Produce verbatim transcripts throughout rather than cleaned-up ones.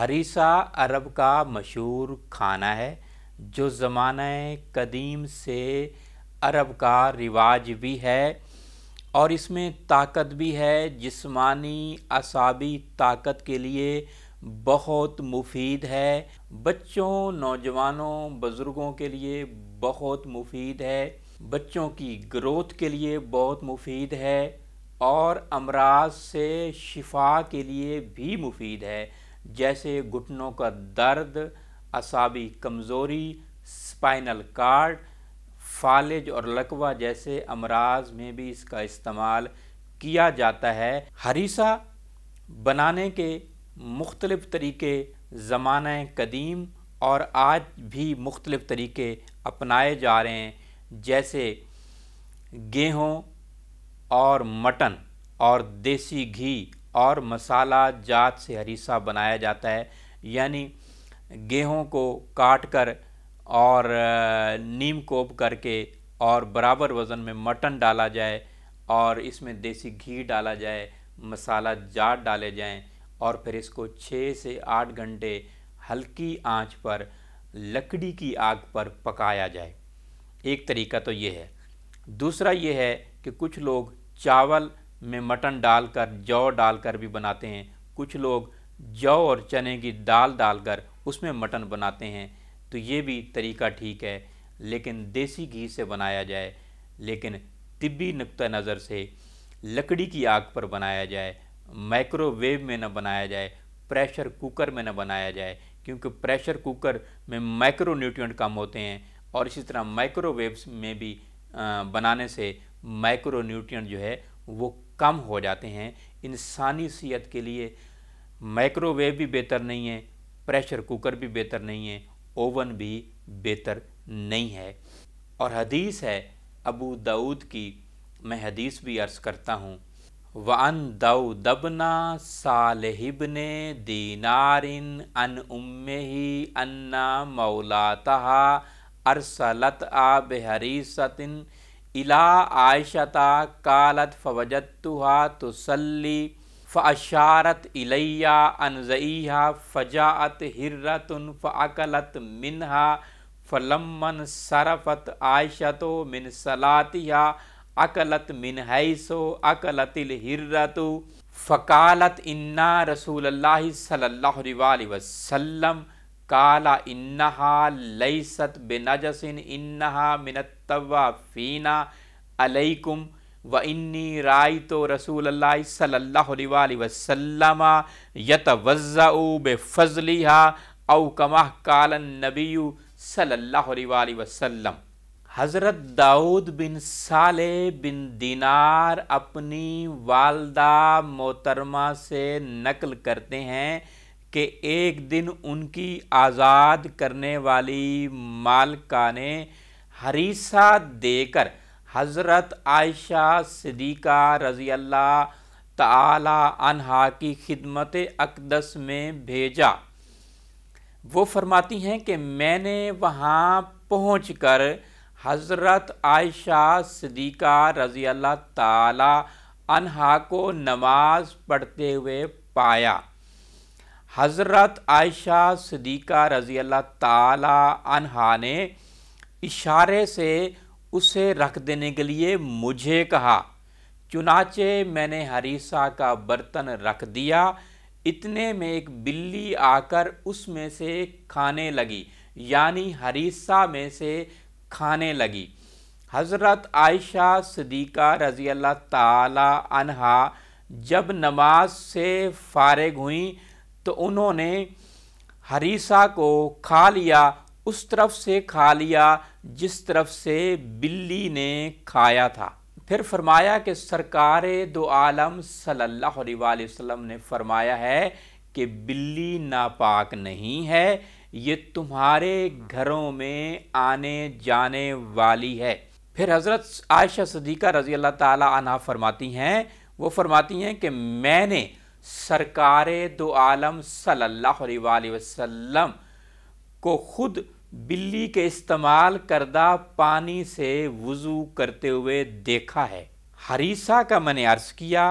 ہریسہ عرب کا مشہور کھانا ہے جو زمانہ قدیم سے عرب کا رواج بھی ہے اور اس میں طاقت بھی ہے، جسمانی اعصابی طاقت کے لیے بہت مفید ہے، بچوں، نوجوانوں، بزرگوں کے لیے بہت مفید ہے، بچوں کی گروتھ کے لیے بہت مفید ہے اور امراض سے شفا کے لیے بھی مفید ہے، جیسے گھٹنوں کا درد، اعصابی کمزوری، اسپائنل کارڈ، فالج اور لکوہ جیسے امراض میں بھی اس کا استعمال کیا جاتا ہے۔ ہریسہ بنانے کے مختلف طریقے زمانہ قدیم اور آج بھی مختلف طریقے اپنائے جا رہے ہیں، جیسے گیہوں اور مٹن اور دیسی گھی اور مسالہ جات سے ہریسہ بنایا جاتا ہے، یعنی گیہوں کو کاٹ کر اور نیم کوب کر کے اور برابر وزن میں مٹن ڈالا جائے اور اس میں دیسی گھی ڈالا جائے، مسالہ جات ڈالے جائیں اور پھر اس کو چھ سے آٹھ گھنٹے ہلکی آنچ پر لکڑی کی آگ پر پکایا جائے۔ ایک طریقہ تو یہ ہے۔ دوسرا یہ ہے کہ کچھ لوگ چاول میں مٹن ڈال کر، جو ڈال کر بھی بناتے ہیں، کچھ لوگ جو اور چنے کی دال ڈال کر اس میں مٹن بناتے ہیں، تو یہ بھی طریقہ ٹھیک ہے، لیکن دیسی گھی سے بنایا جائے، لیکن طبی نقطہ نظر سے لکڑی کی آگ پر بنایا جائے، مائکرو ویو میں نہ بنایا جائے، پریشر کوکر میں نہ بنایا جائے، کیونکہ پریشر کوکر میں مائکرو نیوٹرینٹ کم ہوتے ہیں اور اسی طرح مائکرو ویوز میں بھی بنانے سے مائکرو نیوٹرینٹ جو ہے وہ کم ہو جاتے ہیں۔ انسانی صحت کے لیے مائکرو ویو بھی بہتر نہیں ہے، پریشر کوکر بھی بہتر نہیں ہے، اوون بھی بہتر نہیں ہے۔ اور حدیث ہے ابو داؤد کی، میں حدیث بھی عرض کرتا ہوں، وَأَن دَاوُدَ بْنَ صَالِحِ بْنِ دِینَارٍ عَنْ أُمِّهِ أَنَّ مَوْلَاتَهَا أَرْسَلَتْهَا بِحَرِيسَةٍ إِلَىٰ عَائِشَةَ قَالَتْ فَوَجَدْتُهَا تُصَلِّي فَأَشَارَتْ إِلَيَّ أَنْ زَئِيهَا فَجَاءَتْ هِرَّةٌ فَأَكَلَتْ مِنْهَا فَلَمَّا انصَرَفَتْ عَائِشَةُ مِنْ صَلَاتِهَا اکلت من حیث اکلت الہرۃ فقالت ان رسول اللہ صلی اللہ علیہ وسلم قال انہا لیست بنجس انہا من الطوافین علیکم وانی رأیت رسول اللہ صلی اللہ علیہ وسلم یتوضأ بفضلها او کما قال النبی صلی اللہ علیہ وسلم۔ حضرت داؤد بن صالح بن دینار اپنی والدہ محترمہ سے نقل کرتے ہیں کہ ایک دن ان کی آزاد کرنے والی مالکہ نے ہریسہ دے کر حضرت عائشہ صدیقہ رضی اللہ تعالی عنہا کی خدمت اقدس میں بھیجا۔ وہ فرماتی ہیں کہ میں نے وہاں پہنچ کر حضرت عائشہ صدیقہ رضی اللہ تعالی عنہا کو نماز پڑھتے ہوئے پایا۔ حضرت عائشہ صدیقہ رضی اللہ تعالی عنہا نے اشارے سے اسے رکھ دینے کے لیے مجھے کہا، چنانچہ میں نے ہریسہ کا برتن رکھ دیا، اتنے میں ایک بلی آ کر اس میں سے کھانے لگی، یعنی ہریسہ میں سے کھانے لگی۔ حضرت عائشہ صدیقہ رضی اللہ تعالی عنہا جب نماز سے فارغ ہوئیں تو انہوں نے ہریسہ کو کھا لیا، اس طرف سے کھا لیا جس طرف سے بلی نے کھایا تھا۔ پھر فرمایا کہ سرکار دو عالم صلی اللہ علیہ وآلہ وسلم نے فرمایا ہے کہ بلی ناپاک نہیں ہے، یہ تمہارے گھروں میں آنے جانے والی ہے۔ پھر حضرت عائشہ صدیقہ رضی اللہ تعالی عنہ فرماتی ہیں، وہ فرماتی ہیں کہ میں نے سرکار دو عالم صلی اللہ علیہ وآلہ وسلم کو خود بلی کے استعمال کردہ پانی سے وضو کرتے ہوئے دیکھا ہے۔ ہریسہ کا میں نے عرض کیا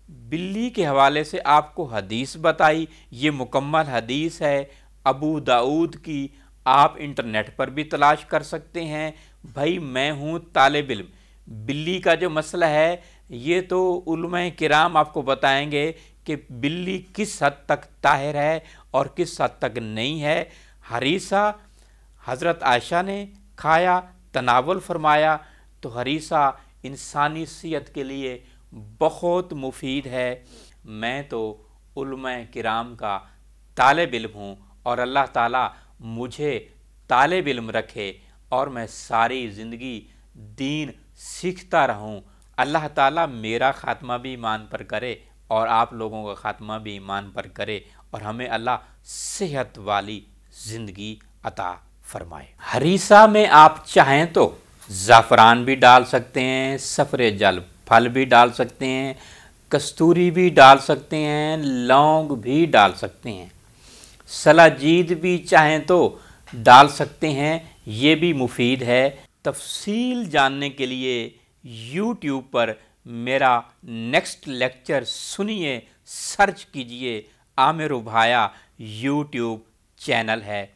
बिल्ली के हवाले से आपको हदीस बताई, ये मुकम्मल हदीस है अबू दाऊद की, आप इंटरनेट पर भी तलाश कर सकते हैं। भाई मैं हूँ तालिब इल्म। बिल्ली का जो मसला है ये तो उलमाए किराम आपको बताएंगे कि बिल्ली किस हद तक ताहिर है और किस हद तक नहीं है। हरीसा हज़रत आयशा ने खाया, तनावल फरमाया, तो हरीसा इंसानी सेहत के लिए बहुत मुफीद है। मैं तो उलमाए किराम का तालिब इल्म हूँ और अल्लाह ताला मुझे तालिब इल्म रखे और मैं सारी ज़िंदगी दीन सीखता रहूँ। अल्लाह ताला मेरा ख़ात्मा भी ईमान पर करे और आप लोगों का ख़ात्मा भी ईमान पर करे और हमें अल्लाह सेहत वाली ज़िंदगी अता फरमाए। हरीसा में आप चाहें तो ज़ाफ़रान भी डाल सकते हैं, सफ़रे जल फल भी डाल सकते हैं, कस्तूरी भी डाल सकते हैं, लौंग भी डाल सकते हैं, सलाजीद भी चाहें तो डाल सकते हैं, ये भी मुफीद है। तफसील जानने के लिए यूट्यूब पर मेरा नेक्स्ट लेक्चर सुनिए, सर्च कीजिए, आमिर उभाया यूट्यूब चैनल है।